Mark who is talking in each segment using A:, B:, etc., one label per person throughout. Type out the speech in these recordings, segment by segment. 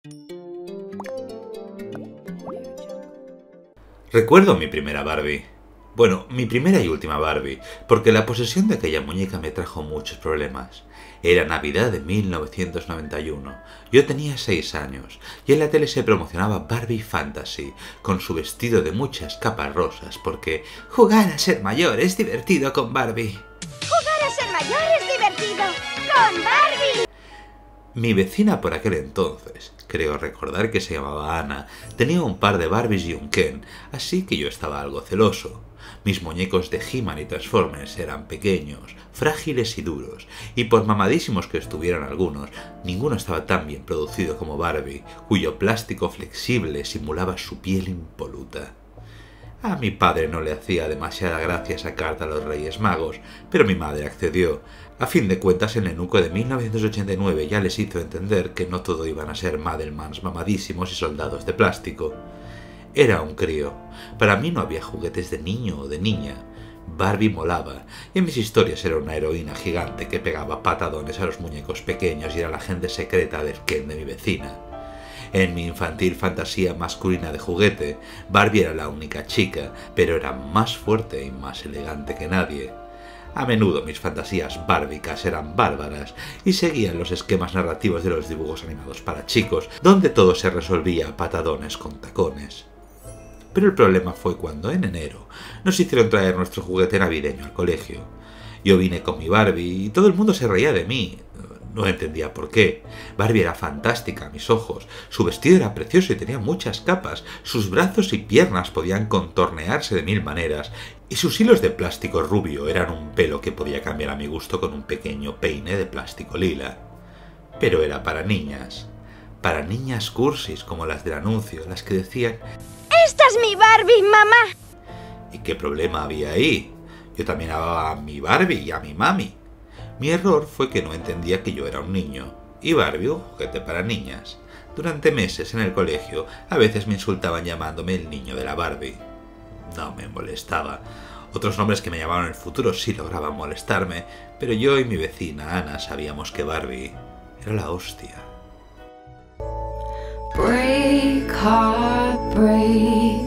A: Recuerdo mi primera Barbie. Bueno, mi primera y última Barbie, porque la posesión de aquella muñeca me trajo muchos problemas. Era Navidad de 1991. Yo tenía 6 años y en la tele se promocionaba Barbie Fantasy, con su vestido de muchas capas rosas, porque jugar a ser mayor es divertido con Barbie.
B: ¡Jugar a ser mayor es divertido con Barbie!
A: Mi vecina por aquel entonces, creo recordar que se llamaba Ana, tenía un par de Barbies y un Ken, así que yo estaba algo celoso. Mis muñecos de He-Man y Transformers eran pequeños, frágiles y duros, y por mamadísimos que estuvieran algunos, ninguno estaba tan bien producido como Barbie, cuyo plástico flexible simulaba su piel impoluta. A mi padre no le hacía demasiada gracia esa carta a los Reyes Magos, pero mi madre accedió. A fin de cuentas, el Nenuco de 1989 ya les hizo entender que no todo iban a ser Madelmans mamadísimos y soldados de plástico. Era un crío. Para mí no había juguetes de niño o de niña. Barbie molaba, y en mis historias era una heroína gigante que pegaba patadones a los muñecos pequeños y era la agente secreta del Ken de mi vecina. En mi infantil fantasía masculina de juguete, Barbie era la única chica, pero era más fuerte y más elegante que nadie. A menudo mis fantasías bárbicas eran bárbaras y seguían los esquemas narrativos de los dibujos animados para chicos, donde todo se resolvía a patadones con tacones. Pero el problema fue cuando en enero nos hicieron traer nuestro juguete navideño al colegio. Yo vine con mi Barbie y todo el mundo se reía de mí. No entendía por qué. Barbie era fantástica a mis ojos. Su vestido era precioso y tenía muchas capas. Sus brazos y piernas podían contornearse de 1000 maneras. Y sus hilos de plástico rubio eran un pelo que podía cambiar a mi gusto con un pequeño peine de plástico lila. Pero era para niñas. Para niñas cursis como las del anuncio, las que decían
B: ¡Esta es mi Barbie, mamá!
A: ¿Y qué problema había ahí? Yo también amaba a mi Barbie y a mi mami. Mi error fue que no entendía que yo era un niño, y Barbie un juguete para niñas. Durante meses en el colegio, a veces me insultaban llamándome el niño de la Barbie. No me molestaba. Otros nombres que me llamaban en el futuro sí lograban molestarme, pero yo y mi vecina Ana sabíamos que Barbie era la hostia.
C: Break, heart, break.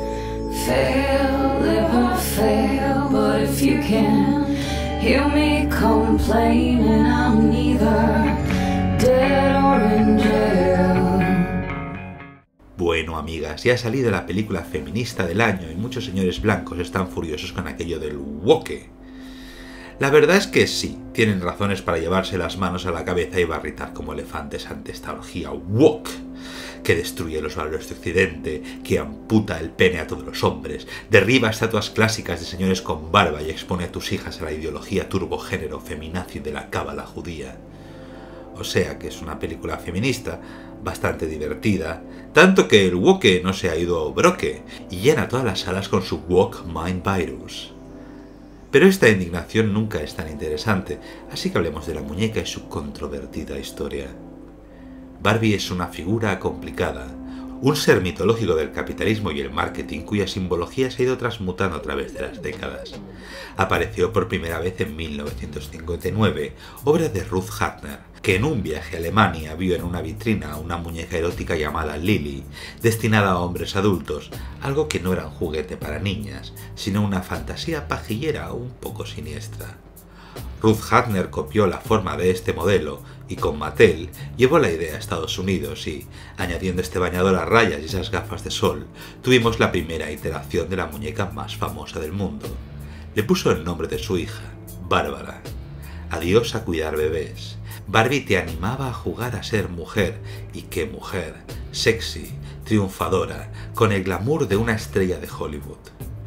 C: Fail, live or fail, but if you can hear me complaining, I'm neither dead or in jail.
A: Bueno, amigas, ya ha salido la película feminista del año y muchos señores blancos están furiosos con aquello del woke. La verdad es que sí, tienen razones para llevarse las manos a la cabeza y barritar como elefantes ante esta orgía woke, que destruye los valores de Occidente, que amputa el pene a todos los hombres, derriba estatuas clásicas de señores con barba y expone a tus hijas a la ideología turbogénero feminazi de la cábala judía. O sea que es una película feminista, bastante divertida, tanto que el woke no se ha ido broque y llena todas las salas con su woke mind virus. Pero esta indignación nunca es tan interesante, así que hablemos de la muñeca y su controvertida historia. Barbie es una figura complicada, un ser mitológico del capitalismo y el marketing cuya simbología se ha ido transmutando a través de las décadas. Apareció por primera vez en 1959, obra de Ruth Hartner, que en un viaje a Alemania vio en una vitrina una muñeca erótica llamada Lily, destinada a hombres adultos, algo que no era un juguete para niñas, sino una fantasía pajillera un poco siniestra. Ruth Hartner copió la forma de este modelo y con Mattel llevó la idea a Estados Unidos y, añadiendo este bañador a rayas y esas gafas de sol, tuvimos la primera iteración de la muñeca más famosa del mundo. Le puso el nombre de su hija, Bárbara. Adiós a cuidar bebés. Barbie te animaba a jugar a ser mujer, y qué mujer, sexy, triunfadora, con el glamour de una estrella de Hollywood.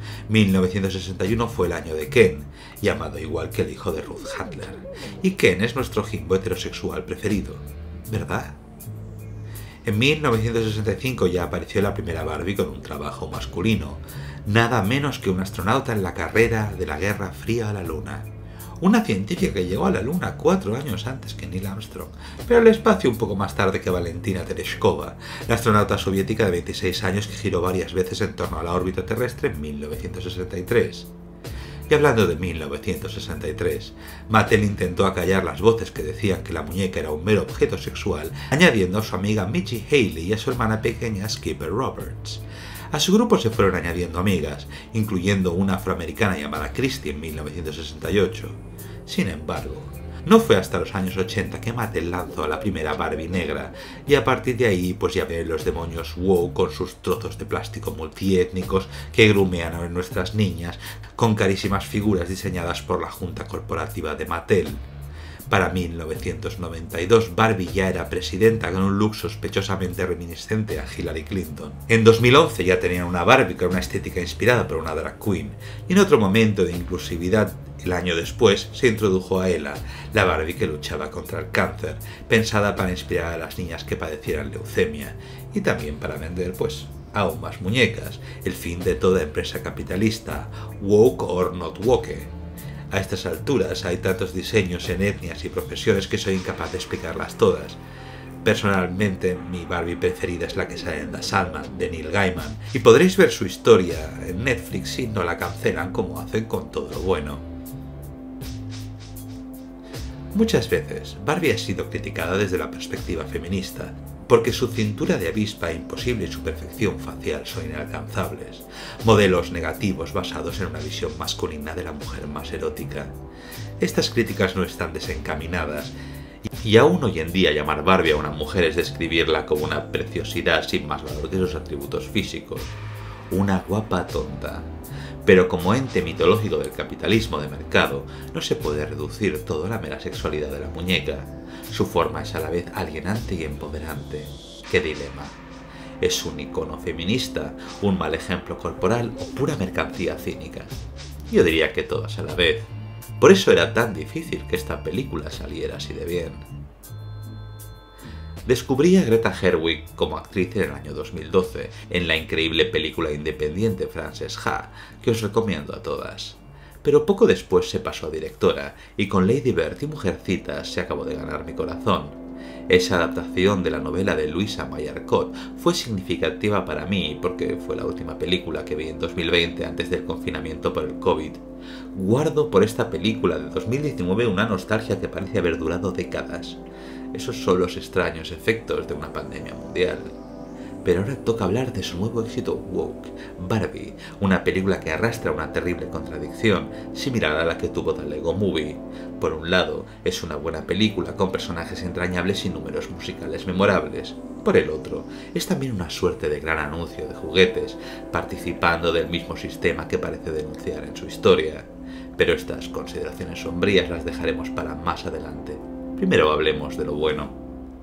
A: 1961 fue el año de Ken, llamado igual que el hijo de Ruth Handler, y Ken es nuestro Jimbo heterosexual preferido, ¿verdad? En 1965 ya apareció la primera Barbie con un trabajo masculino, nada menos que un astronauta en la carrera de la Guerra Fría a la Luna. Una científica que llegó a la Luna 4 años antes que Neil Armstrong, pero al espacio un poco más tarde que Valentina Tereshkova, la astronauta soviética de 26 años que giró varias veces en torno a la órbita terrestre en 1963. Y hablando de 1963, Mattel intentó acallar las voces que decían que la muñeca era un mero objeto sexual, añadiendo a su amiga Michi Haley y a su hermana pequeña Skipper Roberts. A su grupo se fueron añadiendo amigas, incluyendo una afroamericana llamada Christie en 1968. Sin embargo, no fue hasta los años 80 que Mattel lanzó a la primera Barbie negra, y a partir de ahí pues ya ven los demonios woke con sus trozos de plástico multiétnicos que grumean a nuestras niñas con carísimas figuras diseñadas por la junta corporativa de Mattel. Para 1992, Barbie ya era presidenta con un look sospechosamente reminiscente a Hillary Clinton. En 2011 ya tenían una Barbie con una estética inspirada por una drag queen, y en otro momento de inclusividad, el año después, se introdujo a Ella, la Barbie que luchaba contra el cáncer, pensada para inspirar a las niñas que padecieran leucemia, y también para vender, pues, aún más muñecas, el fin de toda empresa capitalista, woke or not woke. A estas alturas hay tantos diseños en etnias y profesiones que soy incapaz de explicarlas todas. Personalmente, mi Barbie preferida es la que sale en The Sandman, de Neil Gaiman, y podréis ver su historia en Netflix si no la cancelan como hacen con todo lo bueno. Muchas veces, Barbie ha sido criticada desde la perspectiva feminista, porque su cintura de avispa imposible y su perfección facial son inalcanzables, modelos negativos basados en una visión masculina de la mujer más erótica. Estas críticas no están desencaminadas, y aún hoy en día llamar Barbie a una mujer es describirla como una preciosidad sin más valor que sus atributos físicos, una guapa tonta. Pero como ente mitológico del capitalismo de mercado, no se puede reducir todo a la mera sexualidad de la muñeca. Su forma es a la vez alienante y empoderante. ¡Qué dilema! ¿Es un icono feminista, un mal ejemplo corporal o pura mercancía cínica? Yo diría que todas a la vez. Por eso era tan difícil que esta película saliera así de bien. Descubrí a Greta Gerwig como actriz en el año 2012, en la increíble película independiente Frances Ha, que os recomiendo a todas. Pero poco después se pasó a directora, y con Lady Bird y Mujercitas se acabó de ganar mi corazón. Esa adaptación de la novela de Louisa May Alcott fue significativa para mí porque fue la última película que vi en 2020 antes del confinamiento por el COVID. Guardo por esta película de 2019 una nostalgia que parece haber durado décadas. Esos son los extraños efectos de una pandemia mundial. Pero ahora toca hablar de su nuevo éxito woke, Barbie, una película que arrastra una terrible contradicción, similar a la que tuvo The Lego Movie. Por un lado, es una buena película con personajes entrañables y números musicales memorables. Por el otro, es también una suerte de gran anuncio de juguetes, participando del mismo sistema que parece denunciar en su historia. Pero estas consideraciones sombrías las dejaremos para más adelante. Primero hablemos de lo bueno.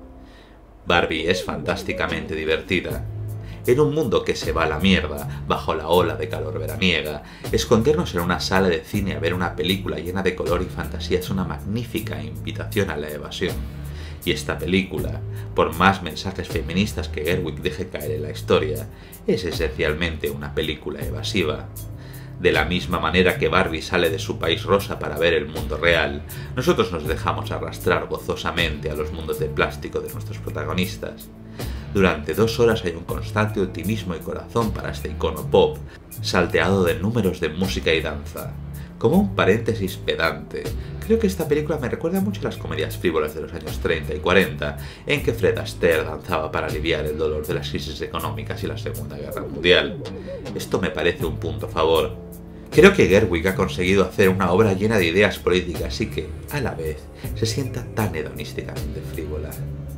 A: Barbie es fantásticamente divertida. En un mundo que se va a la mierda, bajo la ola de calor veraniega, escondernos en una sala de cine a ver una película llena de color y fantasía es una magnífica invitación a la evasión. Y esta película, por más mensajes feministas que Gerwig deje caer en la historia, es esencialmente una película evasiva. De la misma manera que Barbie sale de su país rosa para ver el mundo real, nosotros nos dejamos arrastrar gozosamente a los mundos de plástico de nuestros protagonistas. Durante 2 horas hay un constante optimismo y corazón para este icono pop, salteado de números de música y danza. Como un paréntesis pedante, creo que esta película me recuerda mucho a las comedias frívolas de los años 30 y 40, en que Fred Astaire danzaba para aliviar el dolor de las crisis económicas y la Segunda Guerra Mundial. Esto me parece un punto a favor. Creo que Gerwig ha conseguido hacer una obra llena de ideas políticas y que, a la vez, se sienta tan hedonísticamente frívola.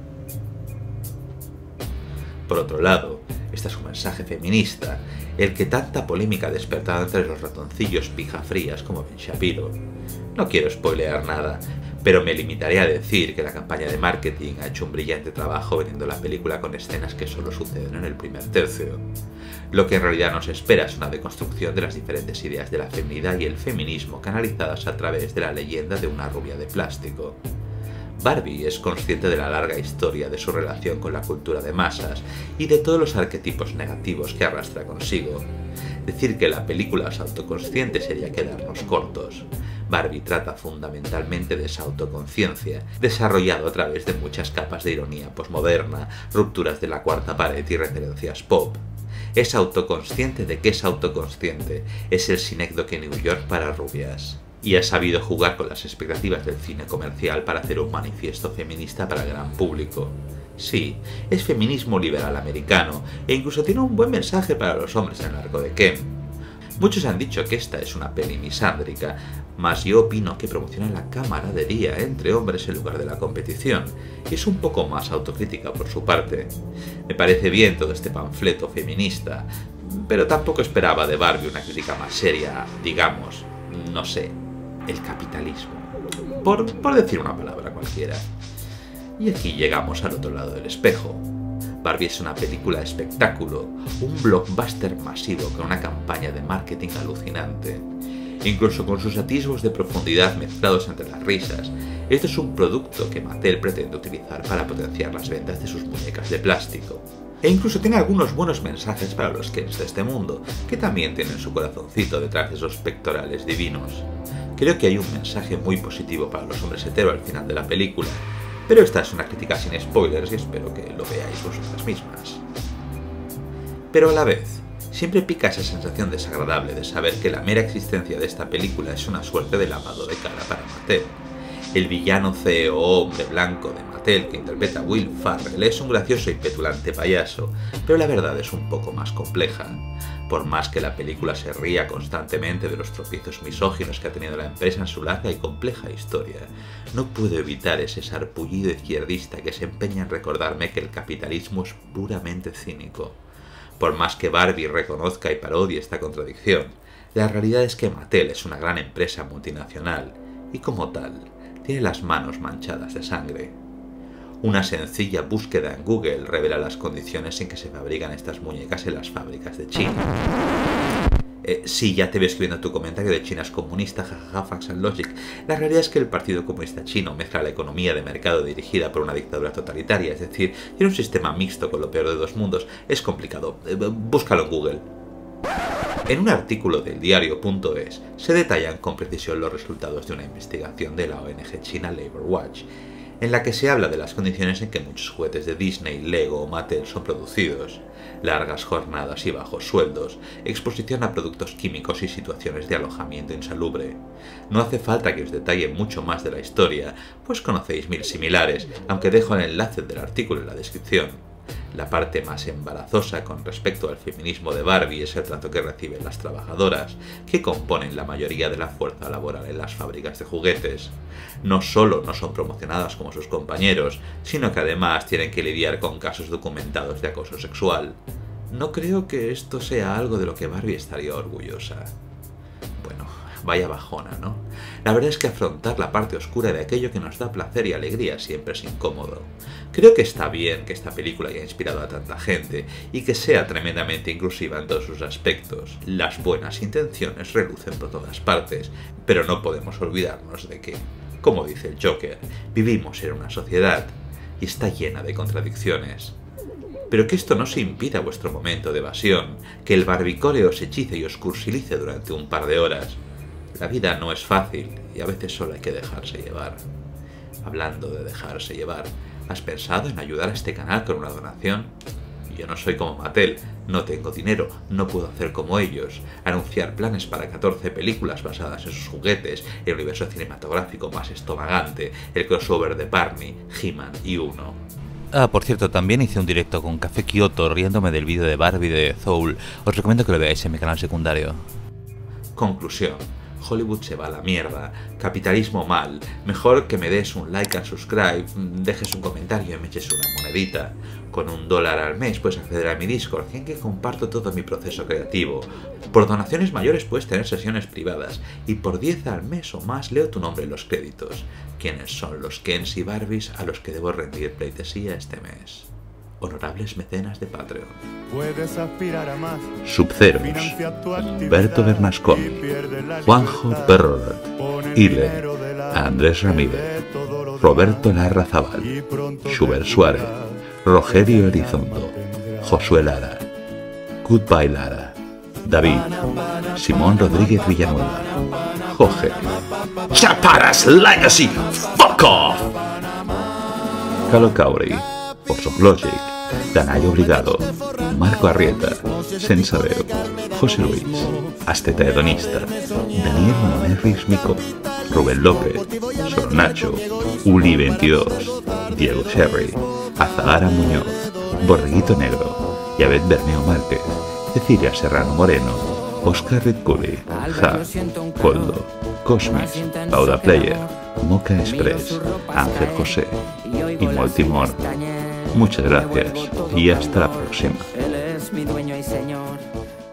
A: Por otro lado, este es un mensaje feminista, el que tanta polémica ha despertado entre los ratoncillos pijafrías como Ben Shapiro. No quiero spoilear nada, pero me limitaré a decir que la campaña de marketing ha hecho un brillante trabajo vendiendo la película con escenas que solo suceden en el primer tercio. Lo que en realidad nos espera es una deconstrucción de las diferentes ideas de la feminidad y el feminismo canalizadas a través de la leyenda de una rubia de plástico. Barbie es consciente de la larga historia de su relación con la cultura de masas y de todos los arquetipos negativos que arrastra consigo. Decir que la película es autoconsciente sería quedarnos cortos. Barbie trata fundamentalmente de esa autoconciencia, desarrollado a través de muchas capas de ironía posmoderna, rupturas de la cuarta pared y referencias pop. Es autoconsciente de que es autoconsciente. Es el Cinécdoque New York para rubias. Y ha sabido jugar con las expectativas del cine comercial para hacer un manifiesto feminista para el gran público. Sí, es feminismo liberal americano, e incluso tiene un buen mensaje para los hombres en el arco de Ken. Muchos han dicho que esta es una peli misándrica, mas yo opino que promociona la camaradería entre hombres en lugar de la competición, y es un poco más autocrítica por su parte. Me parece bien todo este panfleto feminista, pero tampoco esperaba de Barbie una crítica más seria, digamos, no sé, el capitalismo, por decir una palabra cualquiera. Y aquí llegamos al otro lado del espejo. Barbie es una película espectáculo, un blockbuster masivo con una campaña de marketing alucinante. Incluso con sus atisbos de profundidad mezclados entre las risas, este es un producto que Mattel pretende utilizar para potenciar las ventas de sus muñecas de plástico. E incluso tiene algunos buenos mensajes para los Kens de este mundo, que también tienen su corazoncito detrás de esos pectorales divinos. Creo que hay un mensaje muy positivo para los hombres hetero al final de la película, pero esta es una crítica sin spoilers y espero que lo veáis vosotras mismas. Pero a la vez, siempre pica esa sensación desagradable de saber que la mera existencia de esta película es una suerte de lavado de cara para Mattel. El villano CEO hombre blanco de Mattel que interpreta a Will Ferrell es un gracioso y petulante payaso, pero la verdad es un poco más compleja. Por más que la película se ría constantemente de los tropiezos misóginos que ha tenido la empresa en su larga y compleja historia, no puedo evitar ese sarpullido izquierdista que se empeña en recordarme que el capitalismo es puramente cínico. Por más que Barbie reconozca y parodie esta contradicción, la realidad es que Mattel es una gran empresa multinacional y como tal, tiene las manos manchadas de sangre. Una sencilla búsqueda en Google revela las condiciones en que se fabrican estas muñecas en las fábricas de China. Sí, ya te veo escribiendo tu comentario de China es comunista, jajaja, facts and logic. La realidad es que el Partido Comunista Chino mezcla la economía de mercado dirigida por una dictadura totalitaria, es decir, tiene un sistema mixto con lo peor de dos mundos. Es complicado, búscalo en Google. En un artículo del diario.es se detallan con precisión los resultados de una investigación de la ONG china Labor Watch, en la que se habla de las condiciones en que muchos juguetes de Disney, Lego o Mattel son producidos. Largas jornadas y bajos sueldos, exposición a productos químicos y situaciones de alojamiento insalubre. No hace falta que os detalle mucho más de la historia, pues conocéis mil similares, aunque dejo el enlace del artículo en la descripción. La parte más embarazosa con respecto al feminismo de Barbie es el trato que reciben las trabajadoras, que componen la mayoría de la fuerza laboral en las fábricas de juguetes. No solo no son promocionadas como sus compañeros, sino que además tienen que lidiar con casos documentados de acoso sexual. No creo que esto sea algo de lo que Barbie estaría orgullosa. Bueno, vaya bajona, ¿no? La verdad es que afrontar la parte oscura de aquello que nos da placer y alegría siempre es incómodo. Creo que está bien que esta película haya inspirado a tanta gente y que sea tremendamente inclusiva en todos sus aspectos. Las buenas intenciones relucen por todas partes, pero no podemos olvidarnos de que, como dice el Joker, vivimos en una sociedad y está llena de contradicciones. Pero que esto no se impida vuestro momento de evasión, que el barbicore os hechice y os cursilice durante un par de horas. La vida no es fácil y a veces solo hay que dejarse llevar. Hablando de dejarse llevar, ¿has pensado en ayudar a este canal con una donación? Yo no soy como Mattel, no tengo dinero, no puedo hacer como ellos, anunciar planes para 14 películas basadas en sus juguetes, el universo cinematográfico más estomagante, el crossover de Barney, He-Man y Uno. Por cierto, también hice un directo con Café Kyoto riéndome del vídeo de Barbie de Soul. Os recomiendo que lo veáis en mi canal secundario. Conclusión. Hollywood se va a la mierda, capitalismo mal, mejor que me des un like and subscribe, dejes un comentario y me eches una monedita. Con $1 al mes puedes acceder a mi Discord, en que comparto todo mi proceso creativo. Por donaciones mayores puedes tener sesiones privadas, y por 10 al mes o más leo tu nombre en los créditos. ¿Quiénes son los Kens y Barbies a los que debo rendir pleitesía este mes? Honorables mecenas de Patreon.
D: Puedes aspirar a más.
A: Subceros, Berto Bernascón, Juanjo Perrolat, Ile, Andrés Ramírez, Roberto Larrazabal, Schubert Suárez, Rogerio Elizondo, Josué Lara, Goodbye Lara, David, Simón Rodríguez Villanueva, Jorge, Chaparas Legacy, fuck off, Calo Cauri, Force of Logic, Danayo Obligado, Marco Arrieta, Sensabeu, José Luis, Asteta Hedonista, Daniel Monerris Mico, Rubén López, Sor Nacho, Uli22, Diego Sherry, Azahara Muñoz, Borreguito Negro, Yavet Berneo Márquez, Cecilia Serrano Moreno, Oscar Ritculi, Ja, Coldo, Cosmis, Pauda Player, Moca Express, Ángel José y Moltimor. Muchas gracias y hasta la próxima.
E: Él es mi dueño y señor.